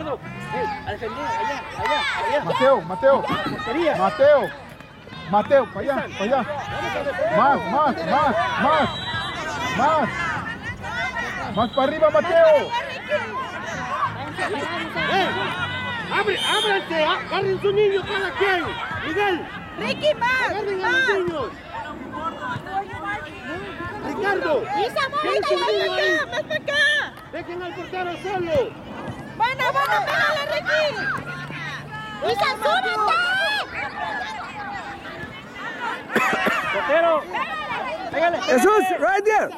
Ricardo. A defender, allá. Mateo, para allá. Más para arriba, Mateo. Ábranse, agarren su niño cada quien. Miguel. Ricky, más. Agarren a los niños. Ricardo. Isa, móvete, más para acá. Dejen al portero solo. Bueno, pégale, Ricky. Isa, súbete. Portero. Pégale. Jesus, right there.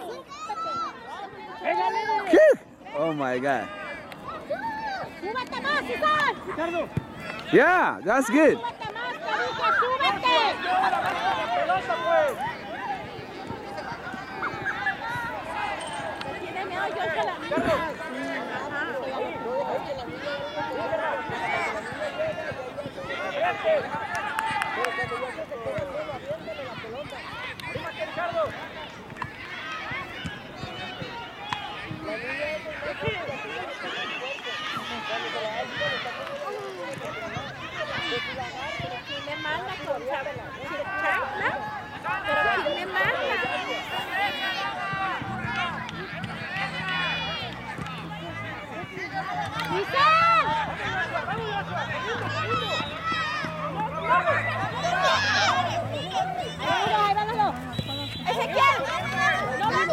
Pégale. Kick. Oh my God. Súbete más, Isa. Ricardo. Yeah, that's good. Súbete más, súbete. Pelota, pues. Tiene miedo, yo se la... ¿Quién me manda con Chacla? ¿Pero quién me manda? Ezequiel, no va a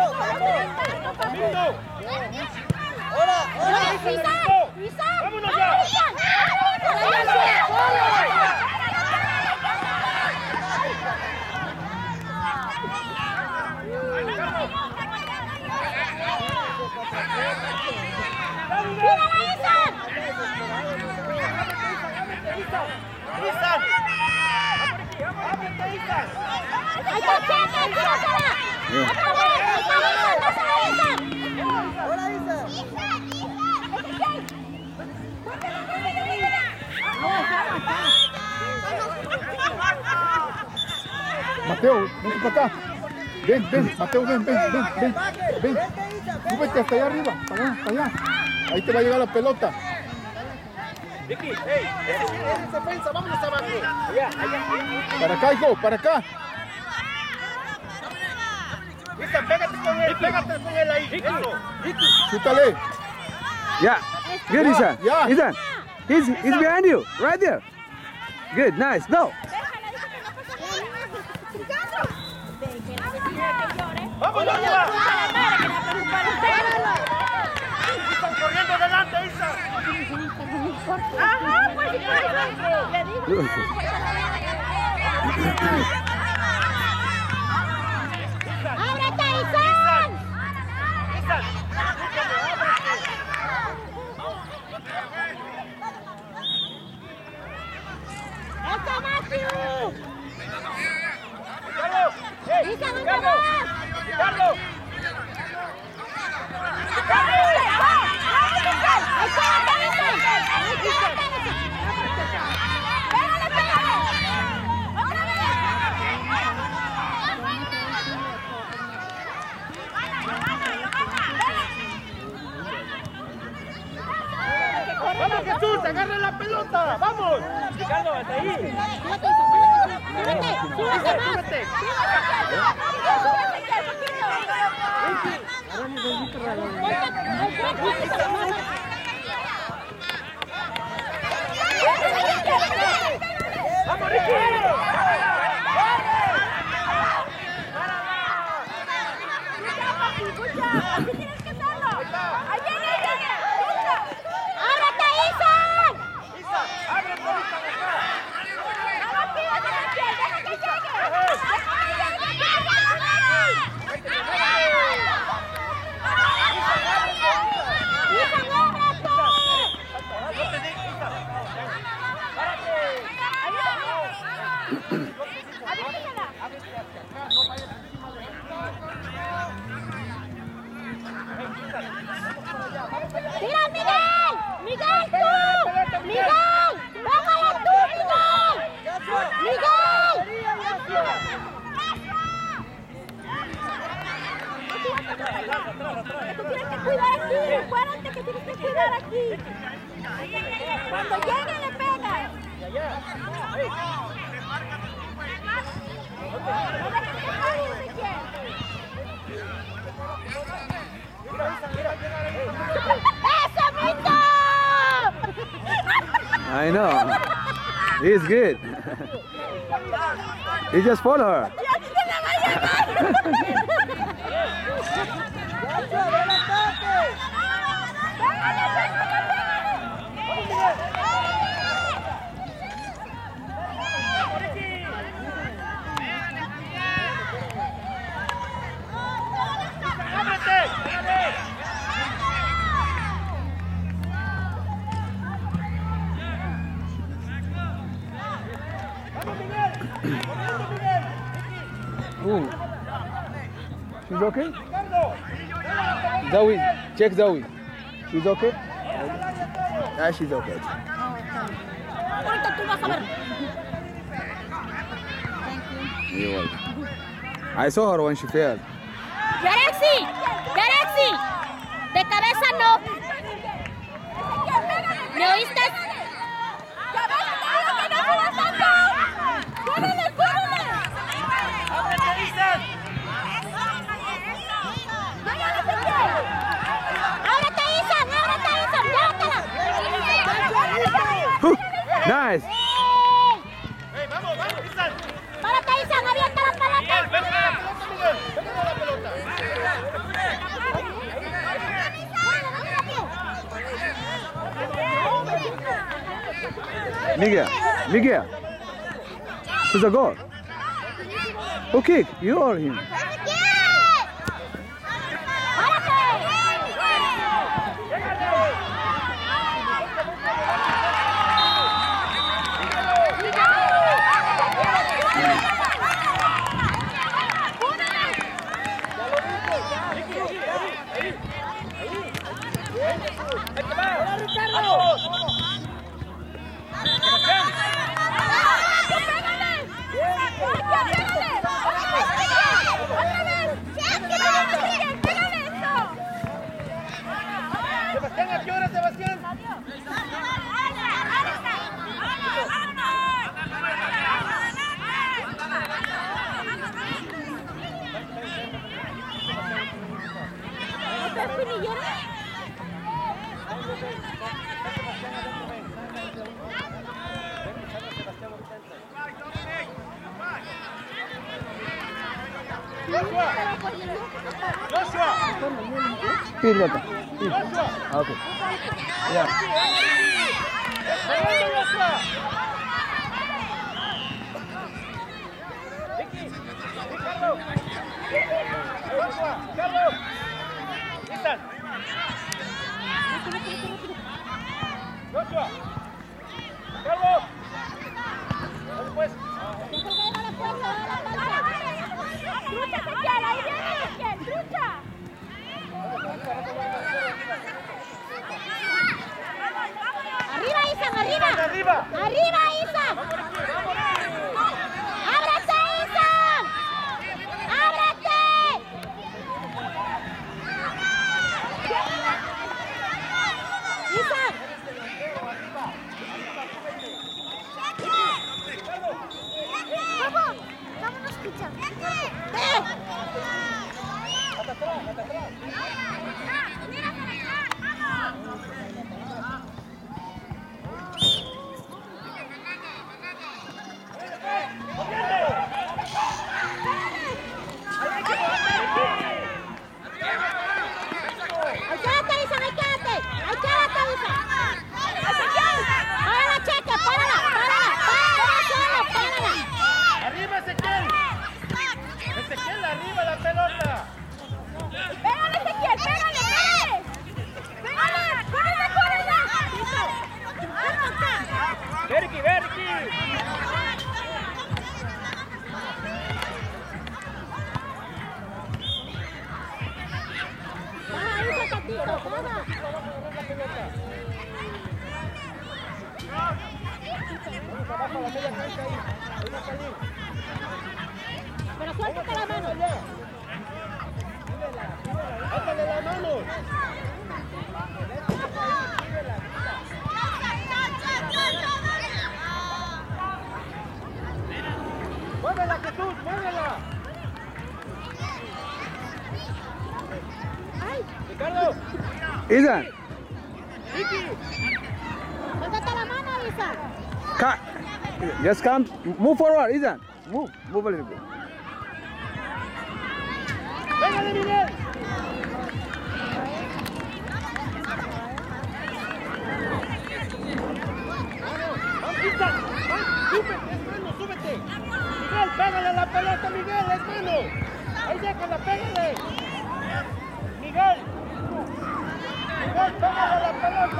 Mateo, vente para acá. Ven, Mateo, ven. Súbete hasta allá arriba, para allá. Ahí te va a llegar la pelota. Vicky, es defensa, vámonos abajo. Allá. Para acá, hijo, para acá. Isa, pégate con él ahí. Eso. Chútale. Yeah. Good, Isa. Yeah. Ethan. He's behind you. Right there. Good, nice. No. ¡Vamos, Isa! Están corriendo adelante, Isa. Ajá, pues le digo. ¡Ábrete, Isan! Isa, ¡Eso, Matthew! Carlos, ¡Isa, ¿dónde vas? Carlos. ¡Vamos, Jesús! ¡Agarra la pelota! ¡Vamos! Ricardo, hasta ahí. ¡Súbete! ¡Vamos, Ricky! ¡Así tienes que hacerlo! ¡Ahí viene! ¡Ábrete, Isan! Isa, abre por esta acá. ¡No lo pidas, Ezequiel! ¡Deja que ¡Tira, Miguel! ¡Miguel, tú! ¡Miguel! ¡Bájala tú, Miguel! ¡Miguel! Tú tienes que cuidar aquí, acuérdate que tienes que cuidar aquí. Cuando llegue le pega. Ya, ya. Ey. No dejes que pase, Ezequiel. ¡Eso, Mito! I know. He's good. He just follow her. Ooh. She's okay? Zoe, check Zoe. She's okay? Yeah, she's okay. Ahorita tú vas a ver. You're welcome. I saw her when she fell. ¡Yarexi! ¡Yarexi! De cabeza no. ¿Me oíste? Nice. Ey, vamos, vamos, Isan. ¡Párate, Isan! ¡Avienta la pelota! Miguel, venga la pelota, Miguel. Venga la pelota. Miguel, Miguel. It's a goal. Who kick? You or him? Sebastián, ¿a qué hora, Sebastián? Joshua. Here, Bata. Joshua. Okay. Yeah. Venga, Joshua. Vicky, Carlos. Joshua, Carlos. Isan. Joshua. Carlos. Después. ¡Trucha, Ezequiel! ¡Ahí viene, Ezequiel! ¡Trucha! ¡Arriba, Isan! ¡Arriba! Arriba. ¡Arriba, Isan! ¡Ábrete, Isan! ¡Ábrete! ¡Isan! ¡Vamos! ¡Vámonos, Trucha! Hasta atrás, hasta atrás. ¡Ahí quédate, Isan! ¡Ahí quédate! ¡Ahí quédate, Isan! ¡Ezequiel! ¡Párala, Cheque! ¡Párala! ¡Párala! ¡Párala solo! ¡Párala! Arriba, Ezequiel. Ezequiel, arriba la pelota. ¡Pégale, Ezequiel! ¡Pégale, pégale! ¡Pégale! ¡Córrele, córrele! Verki, Verki. ¡Baja, Isan, tantito! ¡Baja! Abajo la media cancha ahí. Ahí va a salir. Pero suéltate la mano. Bájale la mano. Ethan. Vicky. Suéltate la mano, Isa. Just come. Move forward, Ethan. Move a little bit. Pégale, Miguel. Ethan, súbete, es mano, súbete. Miguel, pégale la pelota, Miguel, es mano. Ahí déjala, pégale. Miguel. Miguel, pégale la pelota.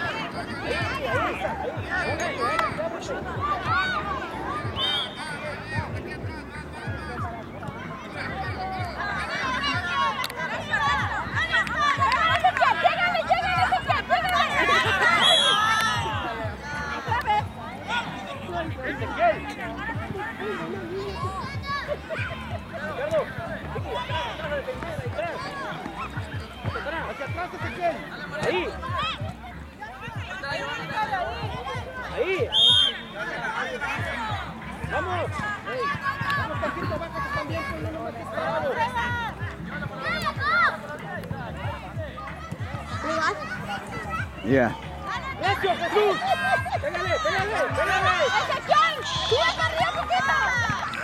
Ahí. Ahí. Vamos. Vamos, Paquito, bájate también con uno más que parado. Yeah. ¡Necio, Jesús! ¡Pégale, pégale, pégale! ¡Ezequiel! ¡Sube para arriba un poquito!